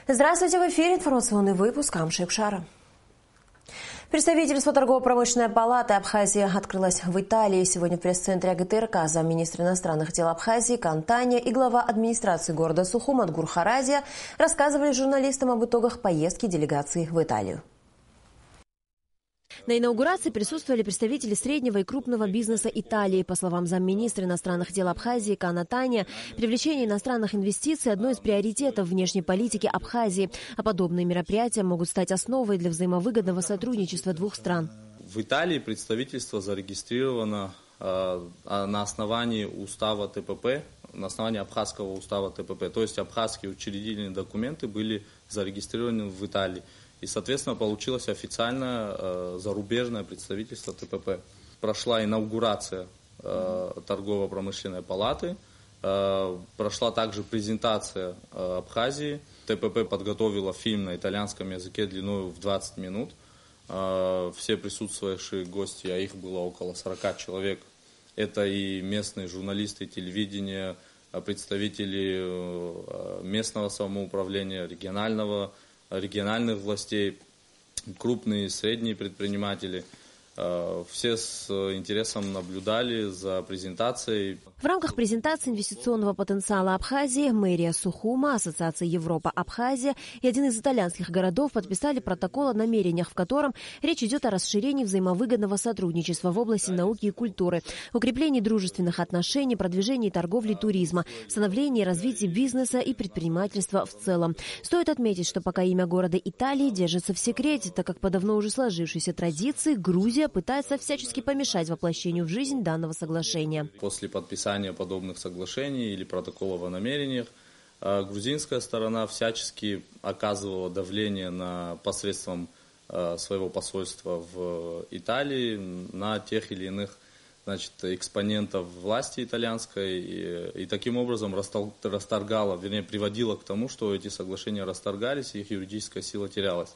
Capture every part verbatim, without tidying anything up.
Здравствуйте, в эфире информационный выпуск Амши-Пшара. Представительство торгово-промышленной палаты Абхазии открылось в Италии. Сегодня в пресс-центре АГТРК замминистра иностранных дел Абхазии Кан Таня и глава администрации города Сухум Адгур Харазия рассказывали журналистам об итогах поездки делегации в Италию. На инаугурации присутствовали представители среднего и крупного бизнеса Италии. По словам замминистра иностранных дел Абхазии Кана Таня, привлечение иностранных инвестиций – одно из приоритетов внешней политики Абхазии, а подобные мероприятия могут стать основой для взаимовыгодного сотрудничества двух стран. В Италии представительство зарегистрировано э, на основании устава ТПП, на основании абхазского устава ТПП, то есть абхазские учредительные документы были зарегистрированы в Италии. И, соответственно, получилось официальное э, зарубежное представительство ТПП. Прошла инаугурация э, торгово-промышленной палаты, э, прошла также презентация э, Абхазии. ТПП подготовила фильм на итальянском языке длиной в двадцать минут. Э, все присутствующие гости, а их было около сорока человек, это и местные журналисты телевидения, представители э, местного самоуправления, регионального региональных властей, крупные и средние предприниматели. Все с интересом наблюдали за презентацией. В рамках презентации инвестиционного потенциала Абхазии мэрия Сухума, Ассоциация Европа-Абхазия и один из итальянских городов подписали протокол о намерениях, в котором речь идет о расширении взаимовыгодного сотрудничества в области науки и культуры, укреплении дружественных отношений, продвижении торговли и туризма, становлении и развитии бизнеса и предпринимательства в целом. Стоит отметить, что пока имя города Италии держится в секрете, так как по давно уже сложившейся традиции Грузия пытается всячески помешать воплощению в жизнь данного соглашения. После подписания подобных соглашений или протоколов о намерениях грузинская сторона всячески оказывала давление на посредством своего посольства в Италии на тех или иных, значит, экспонентов власти итальянской и, и таким образом расторгала, вернее, приводила к тому, что эти соглашения расторгались и их юридическая сила терялась.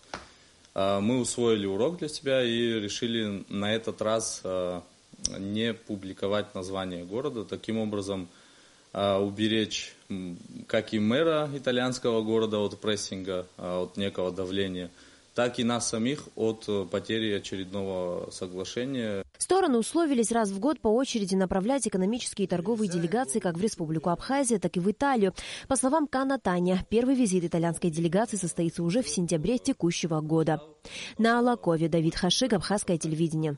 Мы усвоили урок для себя и решили на этот раз не публиковать название города, таким образом уберечь как и мэра итальянского города от прессинга, от некого давления, так и нас самих от потери очередного соглашения. Стороны условились раз в год по очереди направлять экономические и торговые делегации как в Республику Абхазия, так и в Италию. По словам Кана Таня, первый визит итальянской делегации состоится уже в сентябре текущего года. На Алакове Давид Хашик, Абхазское телевидение.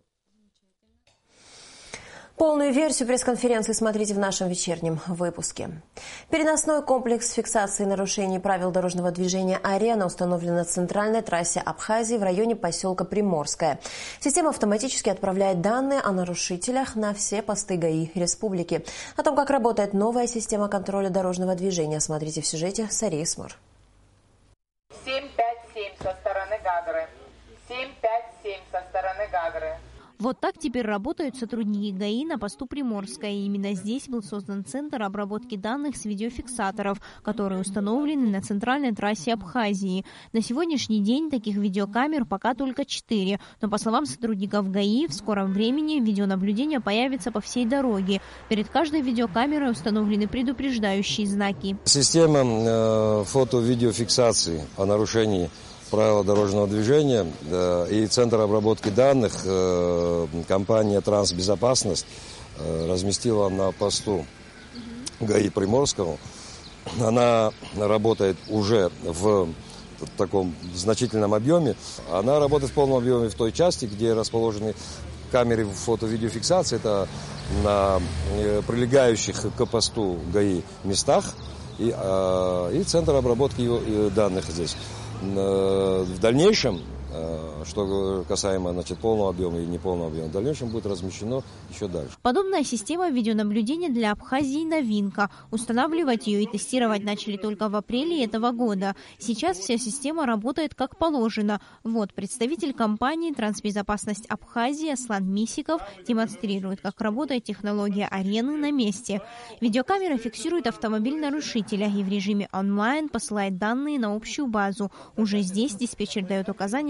Полную версию пресс-конференции смотрите в нашем вечернем выпуске. Переносной комплекс фиксации нарушений правил дорожного движения «Арена» установлен на центральной трассе Абхазии в районе поселка Приморское. Система автоматически отправляет данные о нарушителях на все посты ГАИ республики. О том, как работает новая система контроля дорожного движения, смотрите в сюжете Сарии Смор. семь пять семь со стороны Гагры. семь пять семь со стороны Гагры. Вот так теперь работают сотрудники ГАИ на посту Приморская. И именно здесь был создан центр обработки данных с видеофиксаторов, которые установлены на центральной трассе Абхазии. На сегодняшний день таких видеокамер пока только четыре. Но, по словам сотрудников ГАИ, в скором времени видеонаблюдение появится по всей дороге. Перед каждой видеокамерой установлены предупреждающие знаки. Система э, фото-видеофиксации о нарушении правила дорожного движения э, и Центр обработки данных э, компания «Трансбезопасность» э, разместила на посту ГАИ Приморского. Она работает уже в таком значительном объеме. Она работает в полном объеме в той части, где расположены камеры фото-видеофиксации. Это на э, прилегающих к посту ГАИ местах и, э, и Центр обработки его, э, данных здесь. В дальнейшем, что касаемо, значит, полного объема и неполного объема, в дальнейшем будет размещено еще дальше. Подобная система видеонаблюдения для Абхазии новинка. Устанавливать ее и тестировать начали только в апреле этого года. Сейчас вся система работает как положено. Вот представитель компании «Трансбезопасность Абхазии» Аслан Мисиков демонстрирует, как работает технология арены на месте. Видеокамера фиксирует автомобиль нарушителя и в режиме онлайн посылает данные на общую базу. Уже здесь диспетчер дает указания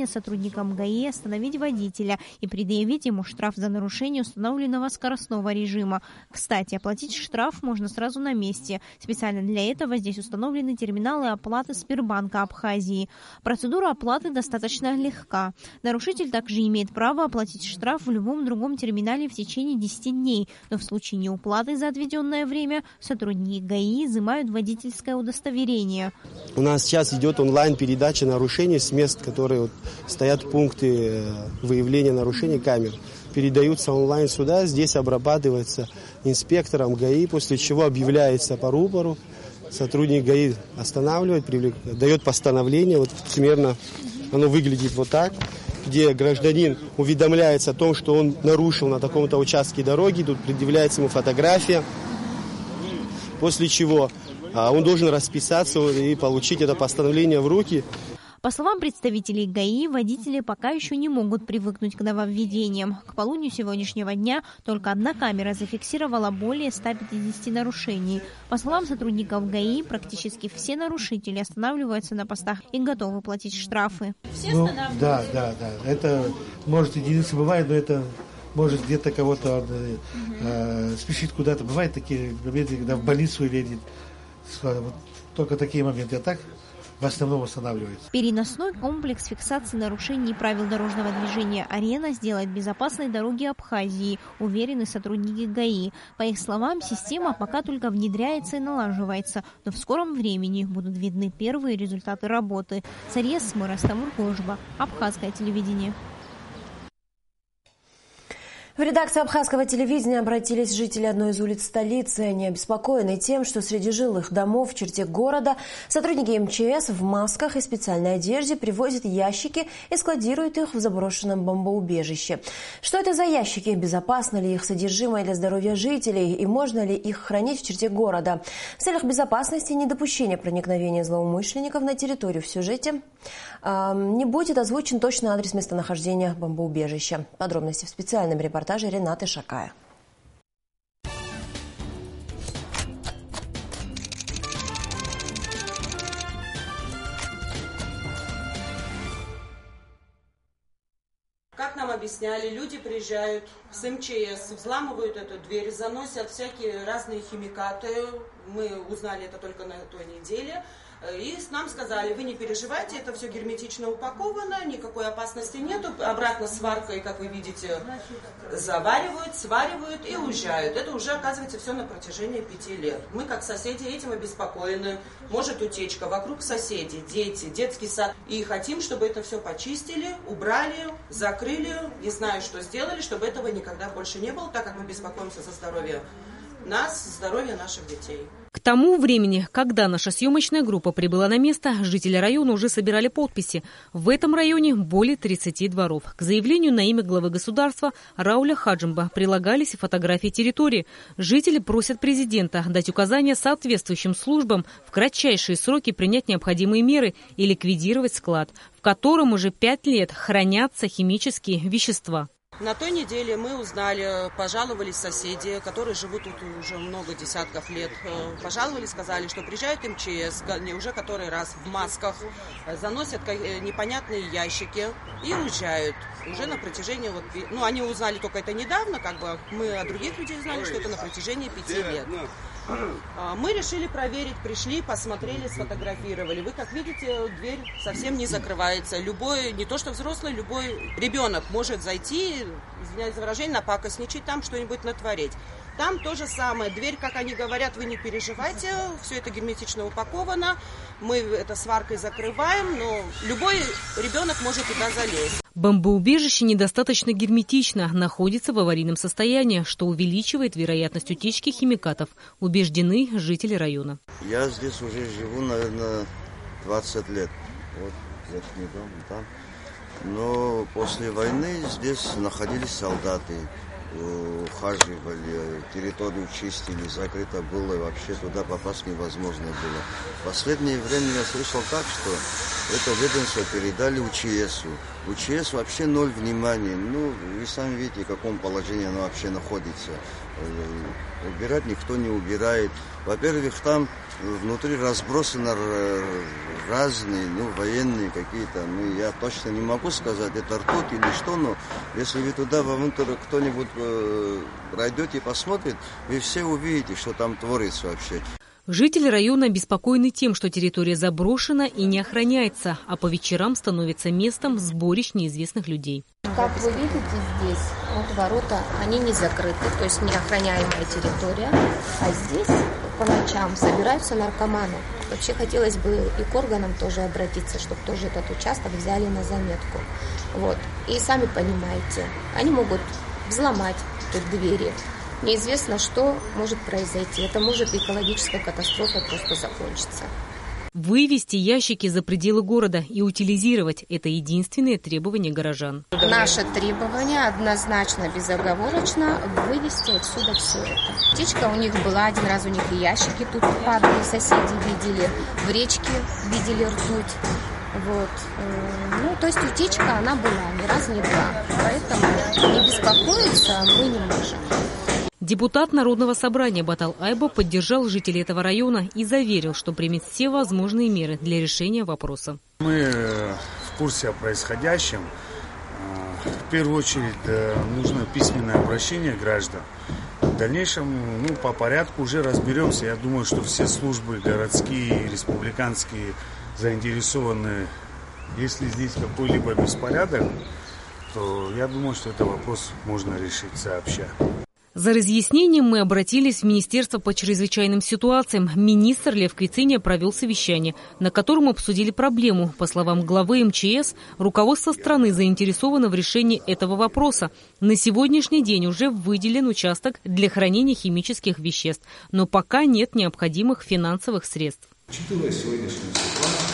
сотрудникам ГАИ остановить водителя и предъявить ему штраф за нарушение установленного скоростного режима. Кстати, оплатить штраф можно сразу на месте. Специально для этого здесь установлены терминалы оплаты Сбербанка Абхазии. Процедура оплаты достаточно легка. Нарушитель также имеет право оплатить штраф в любом другом терминале в течение десяти дней, но в случае неуплаты за отведенное время сотрудники ГАИ изымают водительское удостоверение. У нас сейчас идет онлайн-передача нарушений с мест, которые вот стоят пункты выявления нарушений камер. Передаются онлайн сюда, здесь обрабатывается инспектором ГАИ, после чего объявляется по рупору. Сотрудник ГАИ останавливает, привлекает, дает постановление. Вот примерно оно выглядит вот так, где гражданин уведомляется о том, что он нарушил на таком-то участке дороги, тут предъявляется ему фотография, после чего он должен расписаться и получить это постановление в руки. По словам представителей ГАИ, водители пока еще не могут привыкнуть к нововведениям. К полудню сегодняшнего дня только одна камера зафиксировала более ста пятидесяти нарушений. По словам сотрудников ГАИ, практически все нарушители останавливаются на постах и готовы платить штрафы. Все ну, да, да, да. Это, может, единицы бывает, но это может где-то кого-то э, спешит куда-то. Бывают такие моменты, когда в больницу едет. Вот, только такие моменты. А так в основном останавливается. Переносной комплекс фиксации нарушений правил дорожного движения «Арена» сделает безопасной дороги Абхазии, уверены сотрудники ГАИ. По их словам, система пока только внедряется и налаживается, но в скором времени будут видны первые результаты работы. Сарьес Мырастамур Кожба, Абхазское телевидение. В редакцию абхазского телевидения обратились жители одной из улиц столицы. Они обеспокоены тем, что среди жилых домов в черте города сотрудники эм че эс в масках и специальной одежде привозят ящики и складируют их в заброшенном бомбоубежище. Что это за ящики? Безопасно ли их содержимое для здоровья жителей? И можно ли их хранить в черте города? В целях безопасности и недопущения проникновения злоумышленников на территорию в сюжете э, не будет озвучен точный адрес местонахождения бомбоубежища. Подробности в специальном репортаже Ренаты Шакая. Как нам объясняли, люди приезжают с эм че эс, взламывают эту дверь, заносят всякие разные химикаты. Мы узнали это только на той неделе. И нам сказали, вы не переживайте, это все герметично упаковано, никакой опасности нету. Обратно сваркой, как вы видите, заваривают, сваривают и уезжают. Это уже оказывается все на протяжении пяти лет. Мы, как соседи, этим обеспокоены. Может утечка вокруг соседей, дети, детский сад. И хотим, чтобы это все почистили, убрали, закрыли. Не знаю, что сделали, чтобы этого никогда больше не было, так как мы беспокоимся за здоровье нас, здоровье наших детей. К тому времени, когда наша съемочная группа прибыла на место, жители района уже собирали подписи. В этом районе более тридцати дворов. К заявлению на имя главы государства Рауля Хаджимба прилагались фотографии территории. Жители просят президента дать указания соответствующим службам в кратчайшие сроки принять необходимые меры и ликвидировать склад, в котором уже пять лет хранятся химические вещества. На той неделе мы узнали, пожаловались соседи, которые живут тут уже много десятков лет. Пожаловали, сказали, что приезжает эм че эс, уже который раз в масках, заносят непонятные ящики и уезжают. Уже на протяжении, вот, ну они узнали только это недавно, как бы мы от других людей знали, что это на протяжении пяти лет. Мы решили проверить, пришли, посмотрели, сфотографировали. Вы, как видите, дверь совсем не закрывается. Любой, не то что взрослый, любой ребенок может зайти, извиняюсь за выражение, напакостничать, там что-нибудь натворить. Там то же самое. Дверь, как они говорят, вы не переживайте, все это герметично упаковано. Мы это сваркой закрываем, но любой ребенок может туда залезть. Бомбоубежище недостаточно герметично, находится в аварийном состоянии, что увеличивает вероятность утечки химикатов, убеждены жители района. Я здесь уже живу, наверное, двадцать лет. Вот верхний дом там. Но после войны здесь находились солдаты, ухаживали, территорию чистили, закрыто было, и вообще туда попасть невозможно было. В последнее время я слышал так, что это ведомство передали у че эсу. У ЧС вообще ноль внимания. Ну, вы сами видите, в каком положении оно вообще находится. Убирать никто не убирает. Во-первых, там внутри разбросаны разные, ну, военные какие-то. Ну, я точно не могу сказать, это ртуть или что, но если вы туда вовнутрь кто-нибудь э, пройдете и посмотрит, вы все увидите, что там творится вообще. Жители района обеспокоены тем, что территория заброшена и не охраняется, а по вечерам становится местом сборищ неизвестных людей. Как вы видите здесь, вот ворота, они не закрыты, то есть неохраняемая территория, а здесь по ночам собираются наркоманы. Вообще хотелось бы и к органам тоже обратиться, чтобы тоже этот участок взяли на заметку. Вот. И сами понимаете, они могут взломать тут двери. Неизвестно, что может произойти. Это может экологическая катастрофа просто закончиться. Вывести ящики за пределы города и утилизировать – это единственное требование горожан. Наше требование однозначно, безоговорочно вывести отсюда все это. Птичка у них была, один раз у них и ящики тут падали, соседи видели, в речке видели ртуть. Вот. Ну, то есть утечка она была, ни раз, ни два. Поэтому не беспокоиться мы не можем. Депутат Народного собрания Батал Айба поддержал жителей этого района и заверил, что примет все возможные меры для решения вопроса. Мы в курсе о происходящем. В первую очередь нужно письменное обращение граждан. В дальнейшем, ну, по порядку уже разберемся. Я думаю, что все службы городские и республиканские заинтересованы. Если здесь какой-либо беспорядок, то я думаю, что этот вопрос можно решить сообща. За разъяснением мы обратились в Министерство по чрезвычайным ситуациям. Министр Лев Квициния провел совещание, на котором обсудили проблему. По словам главы эм че эс, руководство страны заинтересовано в решении этого вопроса. На сегодняшний день уже выделен участок для хранения химических веществ, но пока нет необходимых финансовых средств. Учитывая сегодняшнюю ситуацию,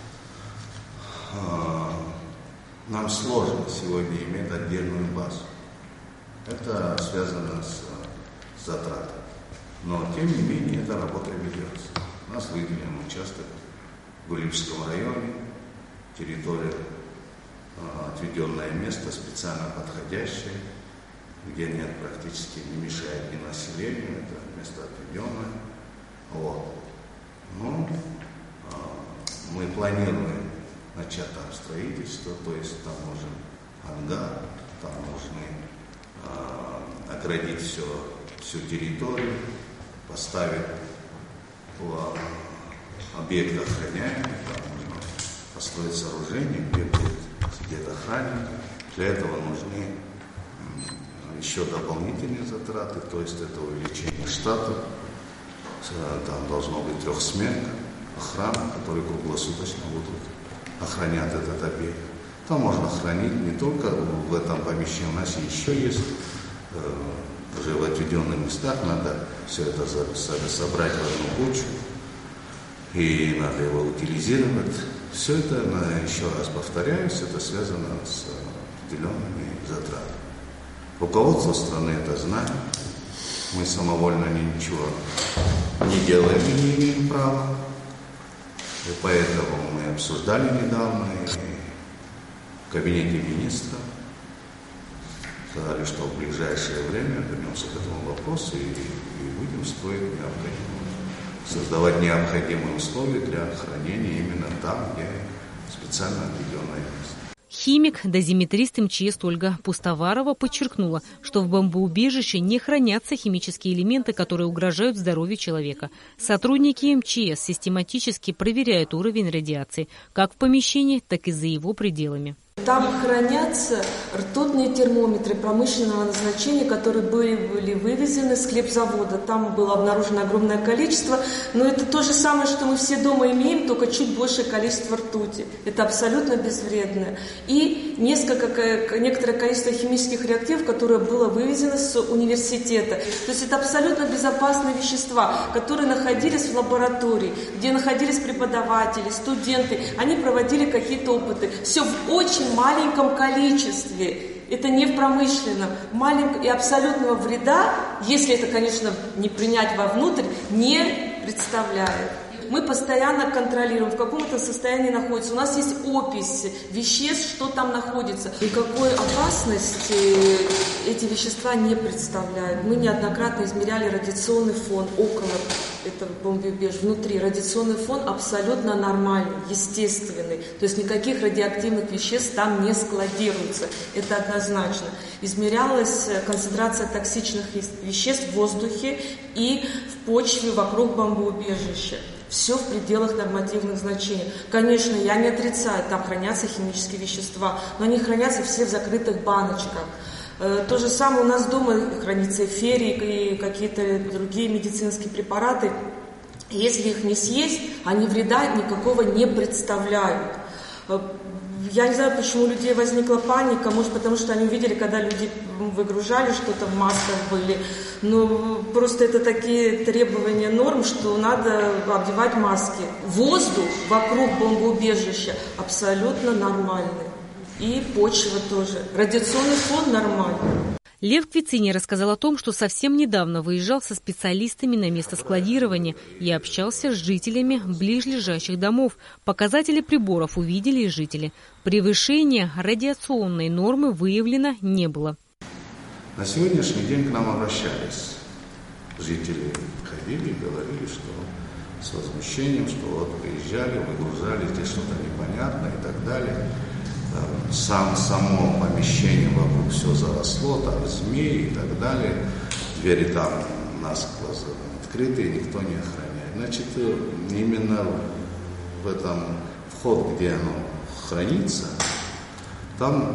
нам сложно сегодня иметь отдельную базу. Это связано с, с затратами. Но, тем не менее, эта работа ведется. У нас выделен участок в Гулимском районе, территория, отведенное место, специально подходящее, где нет практически, не мешает ни населению, это место отведенное. Вот. Ну, мы планируем начать там строительство, то есть там нужен ангар, там нужны оградить все, всю территорию, поставить объект охраняемый, там нужно построить сооружение, где будет сидеть охранник. Для этого нужны еще дополнительные затраты, то есть это увеличение штата, там должно быть трехсменка охрана, которые круглосуточно будут охранять этот объект. Там можно хранить не только в этом помещении, у нас еще есть э, уже в отведенных местах, надо все это собрать в одну кучу, и надо его утилизировать. Все это, еще раз повторяюсь, это связано с определенными затратами. Руководство страны это знает, мы самовольно ничего не делаем и не имеем права, и поэтому мы обсуждали недавно, и в кабинете министров сказали, что в ближайшее время вернемся к этому вопросу и, и будем строить необходимые, создавать необходимые условия для хранения именно там, где специально отведенное место. Химик, дозиметрист эм че эс Ольга Пустоварова подчеркнула, что в бомбоубежище не хранятся химические элементы, которые угрожают здоровью человека. Сотрудники эм че эс систематически проверяют уровень радиации как в помещении, так и за его пределами. Там хранятся ртутные термометры промышленного назначения, которые были, были вывезены с хлебзавода. Там было обнаружено огромное количество, но это то же самое, что мы все дома имеем, только чуть большее количество ртути. Это абсолютно безвредно. И несколько, некоторое количество химических реактивов, которое было вывезено с университета. То есть это абсолютно безопасные вещества, которые находились в лаборатории, где находились преподаватели, студенты. Они проводили какие-то опыты. Все в очень маленьком количестве. Это не в промышленном. Маленького и абсолютного вреда, если это, конечно, не принять вовнутрь, не представляет. мы постоянно контролируем, в каком это состоянии находится. У нас есть опись веществ, что там находится. Никакой опасности эти вещества не представляют. Мы неоднократно измеряли радиационный фон около этого бомбоубежища. Внутри радиационный фон абсолютно нормальный, естественный. То есть никаких радиоактивных веществ там не складируется. Это однозначно. Измерялась концентрация токсичных веществ в воздухе и в почве вокруг бомбоубежища. Все в пределах нормативных значений. Конечно, я не отрицаю, там хранятся химические вещества, но они хранятся все в закрытых баночках. То же самое у нас дома хранится эфирик и какие-то другие медицинские препараты. Если их не съесть, они вреда никакого не представляют. Я не знаю, почему у людей возникла паника, может потому что они увидели, когда люди выгружали что-то в масках были. Но просто это такие требования норм, что надо обдевать маски. Воздух вокруг бомбоубежища абсолютно нормальный. И почва тоже. Радиационный фон нормальный. Лев Квицини рассказал о том, что совсем недавно выезжал со специалистами на место складирования и общался с жителями ближлежащих домов. Показатели приборов увидели и жители. Превышения радиационной нормы выявлено не было. На сегодняшний день к нам обращались жители ходили и говорили, что с возмущением, что вот приезжали, выгружали, здесь что-то непонятное и так далее. Там, сам, само помещение вокруг все заросло, там змеи и так далее. Двери там насквозь открыты, никто не охраняет. Значит, именно в этом вход, где оно хранится, там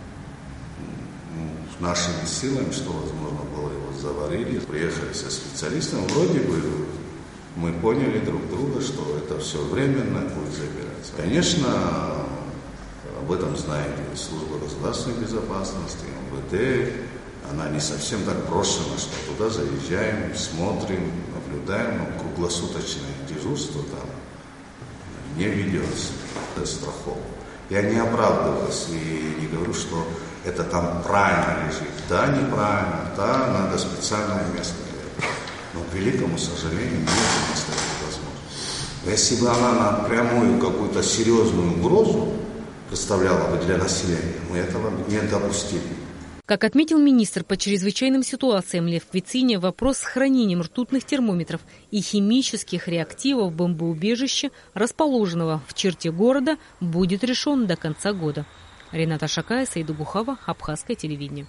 нашими силами, что возможно было, его заварили, приехали со специалистом. Вроде бы мы поняли друг друга, что это все временно будет забираться. Конечно, об этом знает и служба государственной безопасности, МВД. Она не совсем так брошена, что туда заезжаем, смотрим, наблюдаем, но круглосуточное дежурство там не ведется. Это страховка. Я не оправдываюсь и не говорю, что это там правильно лежит. Да, неправильно, да, надо специальное место для этого. Но, к великому сожалению, нет у нас такой возможности. Если бы она напрямую какую-то серьезную угрозу представляла бы для населения, мы этого не допустили. Как отметил министр по чрезвычайным ситуациям Лев Квицини, вопрос с хранением ртутных термометров и химических реактивов в бомбоубежище, расположенного в черте города, будет решен до конца года. Рената Шакая, Саида Бухава, Абхазское телевидение.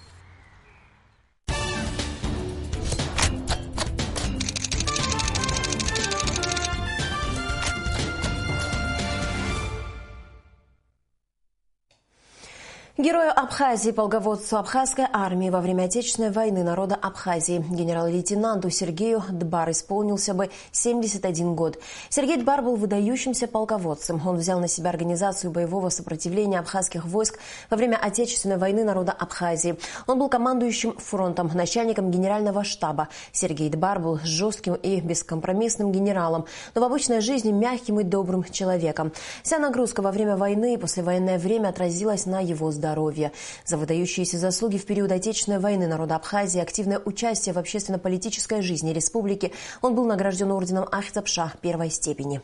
Герою Абхазии, полководцу абхазской армии во время Отечественной войны народа Абхазии, генерал-лейтенанту Сергею Дбар исполнился бы семьдесят один год. Сергей Дбар был выдающимся полководцем. Он взял на себя организацию боевого сопротивления абхазских войск во время Отечественной войны народа Абхазии. Он был командующим фронтом, начальником генерального штаба. Сергей Дбар был жестким и бескомпромиссным генералом, но в обычной жизни мягким и добрым человеком. Вся нагрузка во время войны и послевоенное время отразилась на его здоровье. Здоровья. За выдающиеся заслуги в период Отечественной войны народа Абхазии, активное участие в общественно-политической жизни республики, он был награжден орденом Ахтапша первой степени.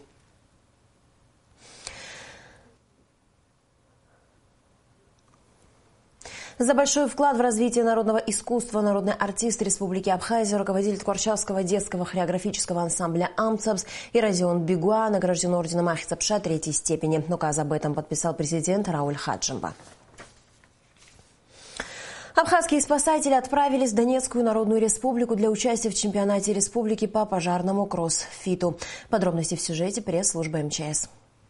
За большой вклад в развитие народного искусства народный артист Республики Абхазия, руководитель Творческого детского хореографического ансамбля «Амцабс» Иразион Бигуа награжден орденом Ахтапша третьей степени. Указ об этом подписал президент Рауль Хаджимба. Абхазские спасатели отправились в Донецкую Народную Республику для участия в чемпионате республики по пожарному кроссфиту. Подробности в сюжете пресс-службы МЧС.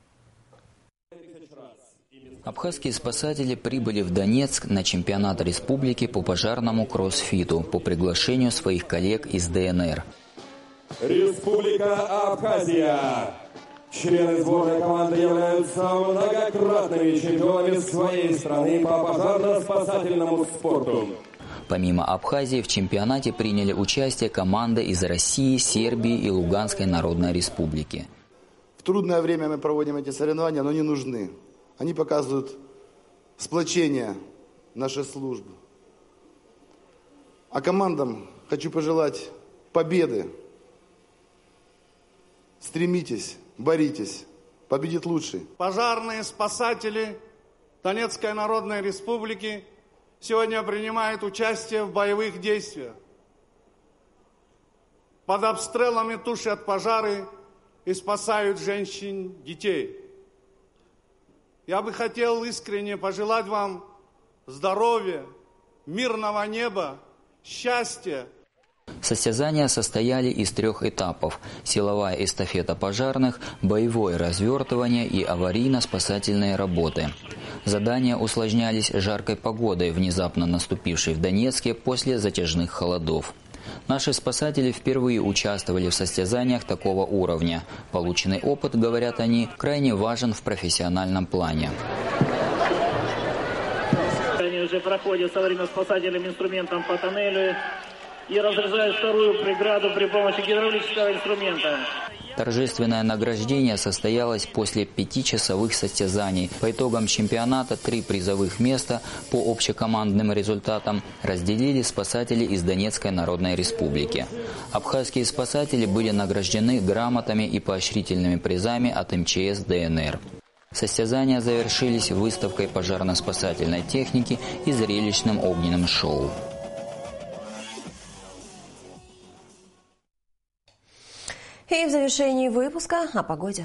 Абхазские спасатели прибыли в Донецк на чемпионат республики по пожарному кроссфиту по приглашению своих коллег из ДНР. Республика Абхазия. Члены сборной команды являются многократными чемпионами своей страны по пожарно-спасательному спорту. Помимо Абхазии в чемпионате приняли участие команды из России, Сербии и Луганской Народной Республики. В трудное время мы проводим эти соревнования, но они нужны. Они показывают сплочение нашей службы. А командам хочу пожелать победы. Стремитесь боритесь. Победит лучший. Пожарные спасатели Донецкой Народной Республики сегодня принимают участие в боевых действиях. Под обстрелами тушат пожары и спасают женщин, детей. Я бы хотел искренне пожелать вам здоровья, мирного неба, счастья. Состязания состояли из трех этапов – силовая эстафета пожарных, боевое развертывание и аварийно-спасательные работы. Задания усложнялись жаркой погодой, внезапно наступившей в Донецке после затяжных холодов. Наши спасатели впервые участвовали в состязаниях такого уровня. Полученный опыт, говорят они, крайне важен в профессиональном плане. Они уже проходят с аварийно-спасательным инструментом по тоннелю и разрезают вторую преграду при помощи гидравлического инструмента. Торжественное награждение состоялось после пятичасовых состязаний. По итогам чемпионата три призовых места по общекомандным результатам разделили спасатели из Донецкой Народной Республики. Абхазские спасатели были награждены грамотами и поощрительными призами от эм че эс дэ эн эр. Состязания завершились выставкой пожарно-спасательной техники и зрелищным огненным шоу. И в завершении выпуска о погоде.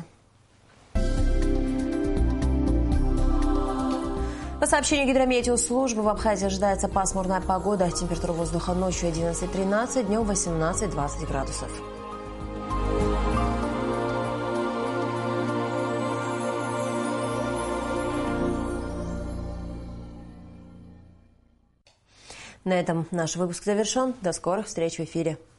По сообщению гидрометеослужбы, в Абхазии ожидается пасмурная погода. Температура воздуха ночью одиннадцать-тринадцать, днем восемнадцать-двадцать градусов. На этом наш выпуск завершен. До скорых встреч в эфире.